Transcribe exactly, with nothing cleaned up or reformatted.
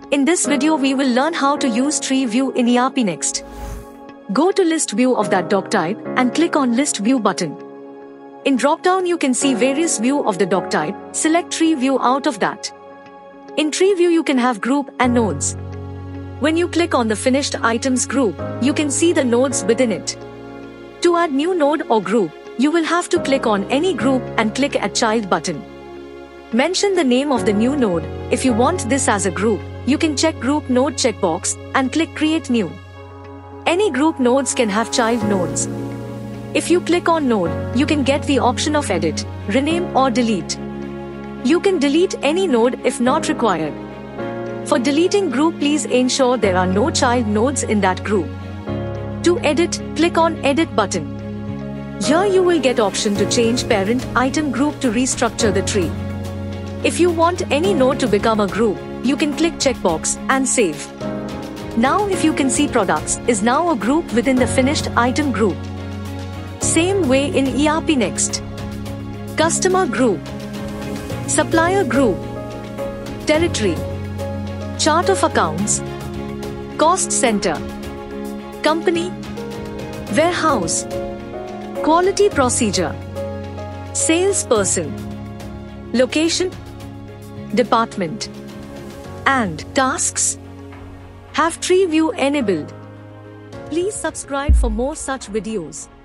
In this video we will learn how to use treeview in ERPNext. Go to list view of that doc type and click on list view button. In dropdown you can see various view of the doc type, select treeview out of that. In treeview you can have group and nodes. When you click on the finished items group, you can see the nodes within it. To add new node or group, you will have to click on any group and click Add Child button. Mention the name of the new node. If you want this as a group, you can check Group Node checkbox and click Create New. Any group nodes can have child nodes. If you click on node, you can get the option of edit, rename or delete. You can delete any node if not required. For deleting group, please ensure there are no child nodes in that group. To edit, click on Edit button. Here you will get option to change parent item group to restructure the tree. If you want any node to become a group, you can click checkbox and save. Now if you can see products is now a group within the finished item group. Same way in ERPNext. Customer group, supplier group, territory, chart of accounts, cost center, company, warehouse, quality procedure, salesperson, location, department, and tasks have treeview enabled. Please subscribe for more such videos.